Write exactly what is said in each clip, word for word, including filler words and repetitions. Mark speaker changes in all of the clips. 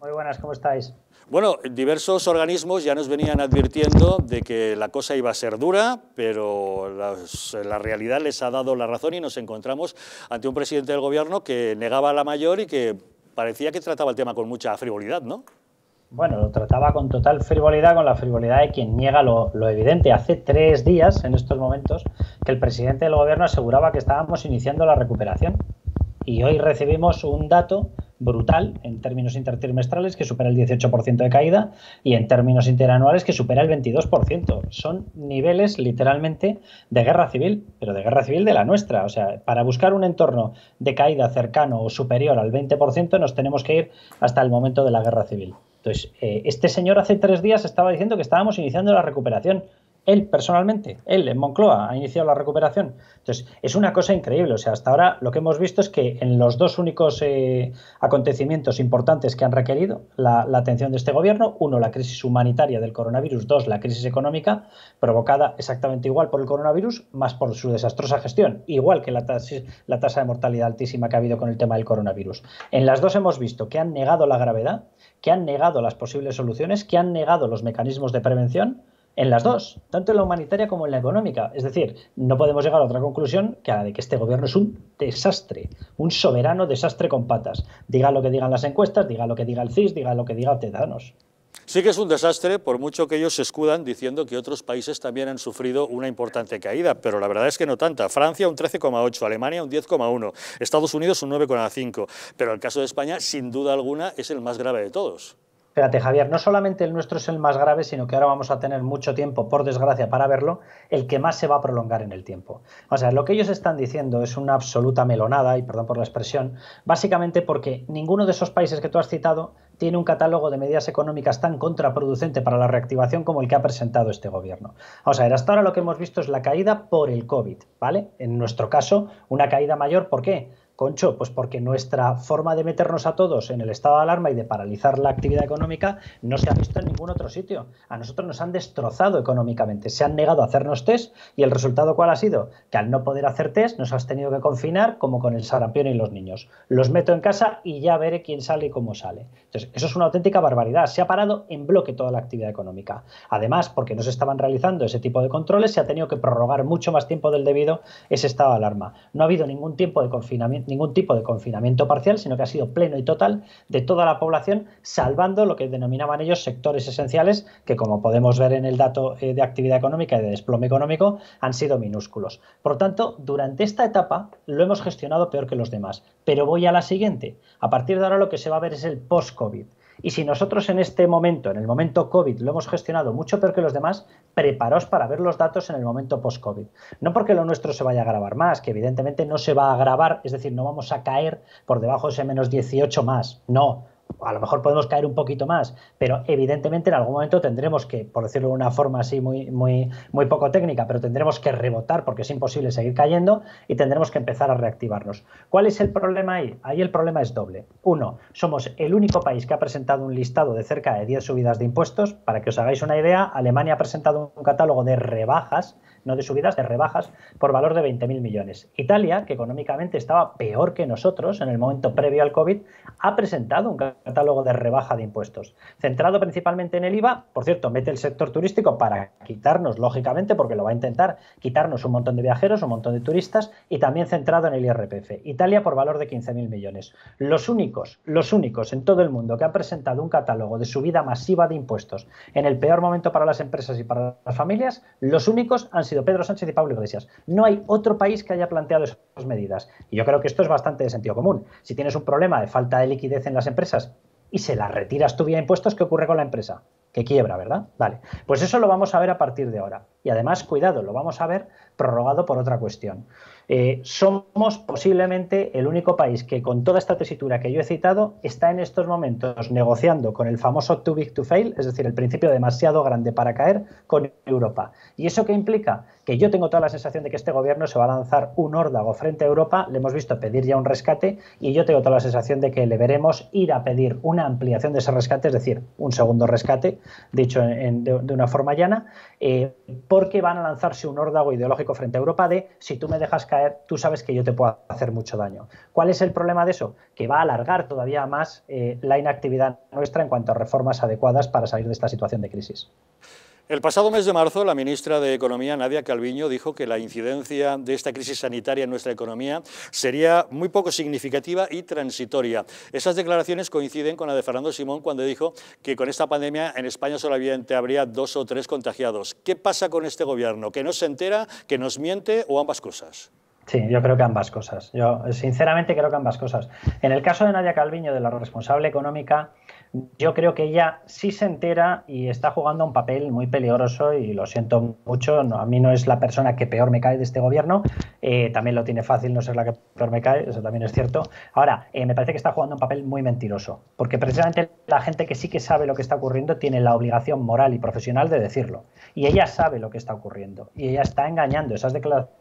Speaker 1: Muy buenas, ¿cómo estáis?
Speaker 2: Bueno, diversos organismos ya nos venían advirtiendo de que la cosa iba a ser dura, pero las, la realidad les ha dado la razón y nos encontramos ante un presidente del gobierno que negaba la mayor y que parecía que trataba el tema con mucha frivolidad, ¿no?
Speaker 1: Bueno, lo trataba con total frivolidad, con la frivolidad de quien niega lo, lo evidente. Hace tres días, en estos momentos, que el presidente del gobierno aseguraba que estábamos iniciando la recuperación. Y hoy recibimos un dato brutal en términos intertrimestrales que supera el dieciocho por ciento de caída y en términos interanuales que supera el veintidós por ciento. Son niveles literalmente de guerra civil, pero de guerra civil de la nuestra. O sea, para buscar un entorno de caída cercano o superior al veinte por ciento nos tenemos que ir hasta el momento de la guerra civil. Entonces, eh, este señor hace tres días estaba diciendo que estábamos iniciando la recuperación. Él, personalmente, él en Moncloa ha iniciado la recuperación. Entonces, es una cosa increíble. O sea, hasta ahora lo que hemos visto es que en los dos únicos eh, acontecimientos importantes que han requerido la, la atención de este gobierno, uno, la crisis humanitaria del coronavirus, dos, la crisis económica, provocada exactamente igual por el coronavirus, más por su desastrosa gestión, igual que la, tas la tasa de mortalidad altísima que ha habido con el tema del coronavirus. En las dos hemos visto que han negado la gravedad, que han negado las posibles soluciones, que han negado los mecanismos de prevención. En las dos, tanto en la humanitaria como en la económica. Es decir, no podemos llegar a otra conclusión que a la de que este gobierno es un desastre, un soberano desastre con patas. Diga lo que digan las encuestas, diga lo que diga el C I S, diga lo que diga Tezanos.
Speaker 2: Sí que es un desastre, por mucho que ellos se escudan diciendo que otros países también han sufrido una importante caída, pero la verdad es que no tanta. Francia un trece coma ocho, Alemania un diez coma uno, Estados Unidos un nueve coma cinco, pero el caso de España, sin duda alguna, es el más grave de todos.
Speaker 1: Fíjate, Javier, no solamente el nuestro es el más grave, sino que ahora vamos a tener mucho tiempo, por desgracia, para verlo, el que más se va a prolongar en el tiempo. O sea, lo que ellos están diciendo es una absoluta melonada, y perdón por la expresión, básicamente porque ninguno de esos países que tú has citado tiene un catálogo de medidas económicas tan contraproducente para la reactivación como el que ha presentado este gobierno. Vamos a ver, hasta ahora lo que hemos visto es la caída por el COVID, ¿vale? En nuestro caso, una caída mayor, ¿por qué? Concho, pues porque nuestra forma de meternos a todos en el estado de alarma y de paralizar la actividad económica no se ha visto en ningún otro sitio. A nosotros nos han destrozado económicamente, se han negado a hacernos test y el resultado ¿cuál ha sido? Que al no poder hacer test nos has tenido que confinar como con el sarampión y los niños. Los meto en casa y ya veré quién sale y cómo sale. Entonces, eso es una auténtica barbaridad. Se ha parado en bloque toda la actividad económica. Además, porque no se estaban realizando ese tipo de controles, se ha tenido que prorrogar mucho más tiempo del debido ese estado de alarma. No ha habido ningún tiempo de confinamiento, ningún tipo de confinamiento parcial, sino que ha sido pleno y total de toda la población, salvando lo que denominaban ellos sectores esenciales, que como podemos ver en el dato de actividad económica y de desplome económico, han sido minúsculos. Por tanto, durante esta etapa lo hemos gestionado peor que los demás. Pero voy a la siguiente. A partir de ahora lo que se va a ver es el post-COVID. Y si nosotros en este momento, en el momento COVID, lo hemos gestionado mucho peor que los demás, preparaos para ver los datos en el momento post-COVID. No porque lo nuestro se vaya a agravar más, que evidentemente no se va a agravar, es decir, no vamos a caer por debajo de ese menos dieciocho más, no. A lo mejor podemos caer un poquito más, pero evidentemente en algún momento tendremos que, por decirlo de una forma así muy, muy, muy poco técnica, pero tendremos que rebotar porque es imposible seguir cayendo y tendremos que empezar a reactivarnos. ¿Cuál es el problema ahí? Ahí el problema es doble. Uno, somos el único país que ha presentado un listado de cerca de diez subidas de impuestos. Para que os hagáis una idea, Alemania ha presentado un catálogo de rebajas, no de subidas, de rebajas, por valor de veinte mil millones. Italia, que económicamente estaba peor que nosotros en el momento previo al COVID, ha presentado un catálogo de rebaja de impuestos, centrado principalmente en el I V A. Por cierto, mete el sector turístico para quitarnos, lógicamente, porque lo va a intentar, quitarnos un montón de viajeros, un montón de turistas, y también centrado en el I R P F. Italia por valor de quince mil millones. Los únicos, los únicos en todo el mundo que han presentado un catálogo de subida masiva de impuestos en el peor momento para las empresas y para las familias, los únicos han sido Pedro Sánchez y Pablo Iglesias. No hay otro país que haya planteado esas medidas. Y yo creo que esto es bastante de sentido común. Si tienes un problema de falta de liquidez en las empresas y se las retiras tú vía impuestos, ¿qué ocurre con la empresa? Que quiebra, ¿verdad? Vale. Pues eso lo vamos a ver a partir de ahora. Y además, cuidado, lo vamos a ver prorrogado por otra cuestión. Eh, somos posiblemente el único país que con toda esta tesitura que yo he citado está en estos momentos negociando con el famoso too big to fail, es decir, el principio demasiado grande para caer con Europa. ¿Y eso qué implica? Que yo tengo toda la sensación de que este gobierno se va a lanzar un órdago frente a Europa, le hemos visto pedir ya un rescate y yo tengo toda la sensación de que le veremos ir a pedir una ampliación de ese rescate, es decir, un segundo rescate, dicho en, en, de, de una forma llana, eh, porque van a lanzarse un órdago ideológico frente a Europa de si tú me dejas caer caer, tú sabes que yo te puedo hacer mucho daño. ¿Cuál es el problema de eso? Que va a alargar todavía más eh, la inactividad nuestra en cuanto a reformas adecuadas para salir de esta situación de crisis.
Speaker 2: El pasado mes de marzo, la ministra de Economía, Nadia Calviño, dijo que la incidencia de esta crisis sanitaria en nuestra economía sería muy poco significativa y transitoria. Esas declaraciones coinciden con la de Fernando Simón cuando dijo que con esta pandemia en España solamente habría dos o tres contagiados. ¿Qué pasa con este gobierno? ¿Que no se entera, que nos miente o ambas cosas?
Speaker 1: Sí, yo creo que ambas cosas. Yo sinceramente creo que ambas cosas. En el caso de Nadia Calviño, de la responsable económica, yo creo que ella sí se entera y está jugando un papel muy peligroso y lo siento mucho. No, a mí no es la persona que peor me cae de este gobierno. Eh, también lo tiene fácil no ser la que peor me cae, eso también es cierto. Ahora, eh, me parece que está jugando un papel muy mentiroso, porque precisamente la gente que sí que sabe lo que está ocurriendo tiene la obligación moral y profesional de decirlo. Y ella sabe lo que está ocurriendo y ella está engañando. Esas declaraciones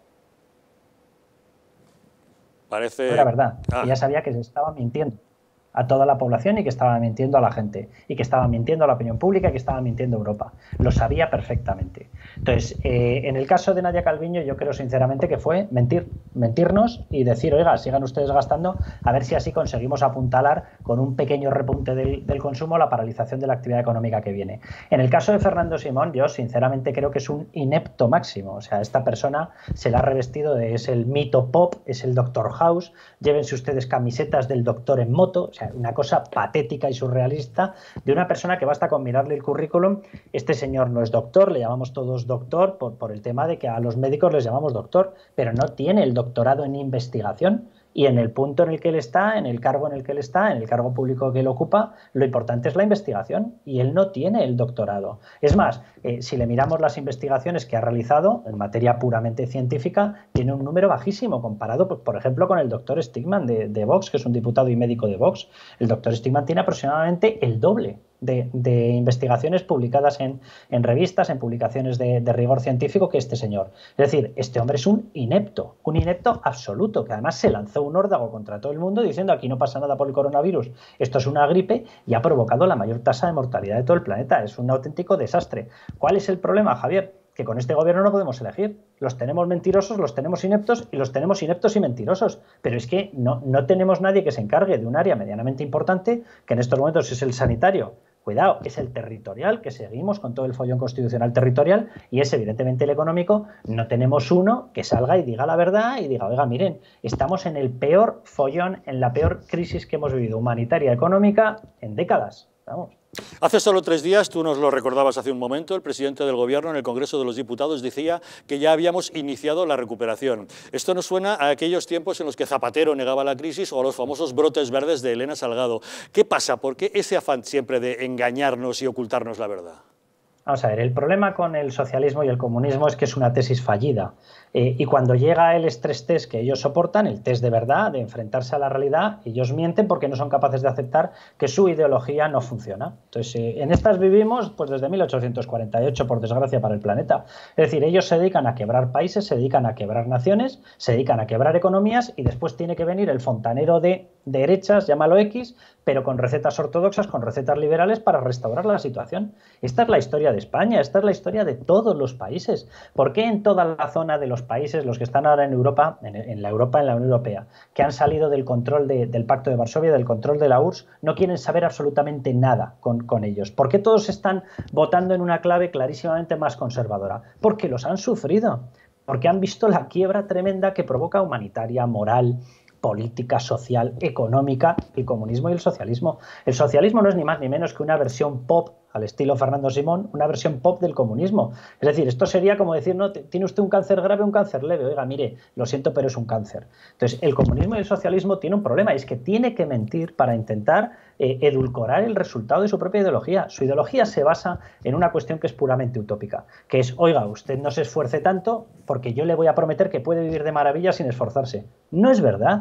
Speaker 2: Parece...
Speaker 1: no era verdad.
Speaker 2: Ah.
Speaker 1: Ella sabía que se estaba mintiendo a toda la población y que estaba mintiendo a la gente y que estaba mintiendo a la opinión pública y que estaba mintiendo a Europa. Lo sabía perfectamente. Entonces, eh, en el caso de Nadia Calviño, yo creo sinceramente que fue mentir, mentirnos y decir, oiga, sigan ustedes gastando, a ver si así conseguimos apuntalar con un pequeño repunte del, del consumo la paralización de la actividad económica que viene. En el caso de Fernando Simón, yo sinceramente creo que es un inepto máximo. O sea, esta persona se la ha revestido de, es el mito pop, es el Doctor House, llévense ustedes camisetas del doctor en moto, o sea, una cosa patética y surrealista de una persona que basta con mirarle el currículum. Este señor no es doctor, le llamamos todos doctor por, por el tema de que a los médicos les llamamos doctor, pero no tiene el doctorado en investigación. Y en el punto en el que él está, en el cargo en el que él está, en el cargo público que él ocupa, lo importante es la investigación y él no tiene el doctorado. Es más, eh, si le miramos las investigaciones que ha realizado en materia puramente científica, tiene un número bajísimo comparado, por, por ejemplo, con el doctor Stigman de, de Vox, que es un diputado y médico de Vox. El doctor Stigman tiene aproximadamente el doble de, de investigaciones publicadas en, en revistas, en publicaciones de, de rigor científico que este señor. Es decir, este hombre es un inepto, un inepto absoluto, que además se lanzó un órdago contra todo el mundo diciendo aquí no pasa nada por el coronavirus, esto es una gripe y ha provocado la mayor tasa de mortalidad de todo el planeta. Es un auténtico desastre. ¿Cuál es el problema, Javier? Que con este gobierno no podemos elegir. Los tenemos mentirosos, los tenemos ineptos y los tenemos ineptos y mentirosos. Pero es que no, no tenemos nadie que se encargue de un área medianamente importante, que en estos momentos es el sanitario. Cuidado, es el territorial, que seguimos con todo el follón constitucional territorial, y es evidentemente el económico. No tenemos uno que salga y diga la verdad y diga, oiga, miren, estamos en el peor follón, en la peor crisis que hemos vivido, humanitaria, económica, en décadas. Vamos.
Speaker 2: Hace solo tres días, tú nos lo recordabas hace un momento, el presidente del Gobierno en el Congreso de los Diputados decía que ya habíamos iniciado la recuperación. Esto nos suena a aquellos tiempos en los que Zapatero negaba la crisis o a los famosos brotes verdes de Elena Salgado. ¿Qué pasa? ¿Por qué ese afán siempre de engañarnos y ocultarnos la verdad?
Speaker 1: Vamos a ver, el problema con el socialismo y el comunismo es que es una tesis fallida. Eh, y cuando llega el estrés test que ellos soportan, el test de verdad, de enfrentarse a la realidad, ellos mienten porque no son capaces de aceptar que su ideología no funciona. Entonces, eh, en estas vivimos pues desde mil ochocientos cuarenta y ocho, por desgracia, para el planeta. Es decir, ellos se dedican a quebrar países, se dedican a quebrar naciones, se dedican a quebrar economías y después tiene que venir el fontanero de derechas, llámalo X, pero con recetas ortodoxas, con recetas liberales para restaurar la situación. Esta es la historia de España, esta es la historia de todos los países. ¿Por qué en toda la zona de los países, los que están ahora en Europa, en, en la Europa, en la Unión Europea, que han salido del control de, del Pacto de Varsovia, del control de la U R S S, no quieren saber absolutamente nada con, con ellos? ¿Por qué todos están votando en una clave clarísimamente más conservadora? Porque los han sufrido, porque han visto la quiebra tremenda que provoca humanitaria, moral, política, social, económica, el comunismo y el socialismo. El socialismo no es ni más ni menos que una versión pop, al estilo Fernando Simón, una versión pop del comunismo. Es decir, esto sería como decir, no, tiene usted un cáncer grave o un cáncer leve. Oiga, mire, lo siento, pero es un cáncer. Entonces, el comunismo y el socialismo tienen un problema, y es que tiene que mentir para intentar eh, edulcorar el resultado de su propia ideología. Su ideología se basa en una cuestión que es puramente utópica, que es, oiga, usted no se esfuerce tanto porque yo le voy a prometer que puede vivir de maravilla sin esforzarse. No es verdad.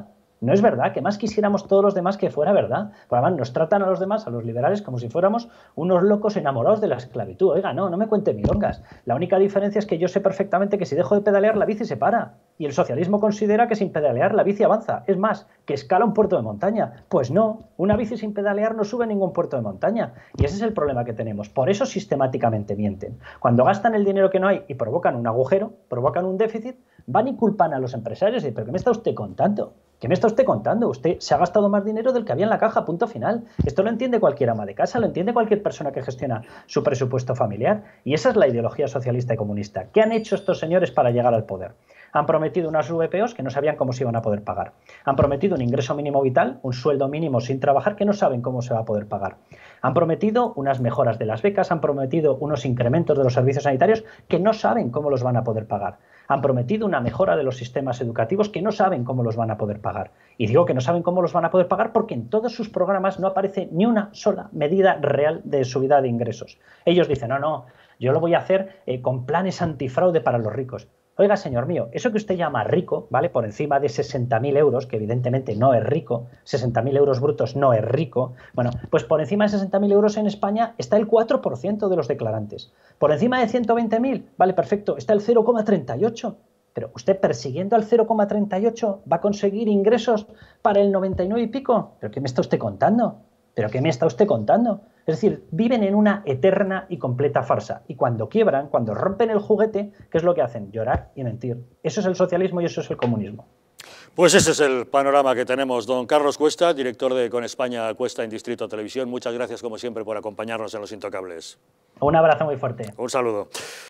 Speaker 1: No es verdad, que más quisiéramos todos los demás que fuera verdad. Por además nos tratan a los demás, a los liberales, como si fuéramos unos locos enamorados de la esclavitud. Oiga, no, no me cuente milongas. La única diferencia es que yo sé perfectamente que si dejo de pedalear la bici se para. Y el socialismo considera que sin pedalear la bici avanza. Es más, que escala un puerto de montaña. Pues no, una bici sin pedalear no sube a ningún puerto de montaña. Y ese es el problema que tenemos. Por eso sistemáticamente mienten. Cuando gastan el dinero que no hay y provocan un agujero, provocan un déficit, van y culpan a los empresarios y dicen, ¿pero qué me está usted contando? ¿Qué me está usted contando? Usted se ha gastado más dinero del que había en la caja, punto final. Esto lo entiende cualquier ama de casa, lo entiende cualquier persona que gestiona su presupuesto familiar. Y esa es la ideología socialista y comunista. ¿Qué han hecho estos señores para llegar al poder? Han prometido unas V P Os que no sabían cómo se iban a poder pagar. Han prometido un ingreso mínimo vital, un sueldo mínimo sin trabajar que no saben cómo se va a poder pagar. Han prometido unas mejoras de las becas, han prometido unos incrementos de los servicios sanitarios que no saben cómo los van a poder pagar. Han prometido una mejora de los sistemas educativos que no saben cómo los van a poder pagar. Y digo que no saben cómo los van a poder pagar porque en todos sus programas no aparece ni una sola medida real de subida de ingresos. Ellos dicen, no, no, yo lo voy a hacer eh, con planes antifraude para los ricos. Oiga, señor mío, eso que usted llama rico, ¿vale? Por encima de sesenta mil euros, que evidentemente no es rico, sesenta mil euros brutos no es rico, bueno, pues por encima de sesenta mil euros en España está el cuatro por ciento de los declarantes. Por encima de ciento veinte mil, vale, perfecto, está el cero coma treinta y ocho. Pero usted persiguiendo al cero coma treinta y ocho va a conseguir ingresos para el noventa y nueve y pico. ¿Pero qué me está usted contando? ¿Pero qué me está usted contando? Es decir, viven en una eterna y completa farsa. Y cuando quiebran, cuando rompen el juguete, ¿qué es lo que hacen? Llorar y mentir. Eso es el socialismo y eso es el comunismo.
Speaker 2: Pues ese es el panorama que tenemos. Don Carlos Cuesta, director de Con España Cuesta en Distrito Televisión. Muchas gracias, como siempre, por acompañarnos en Los Intocables.
Speaker 1: Un abrazo muy fuerte.
Speaker 2: Un saludo.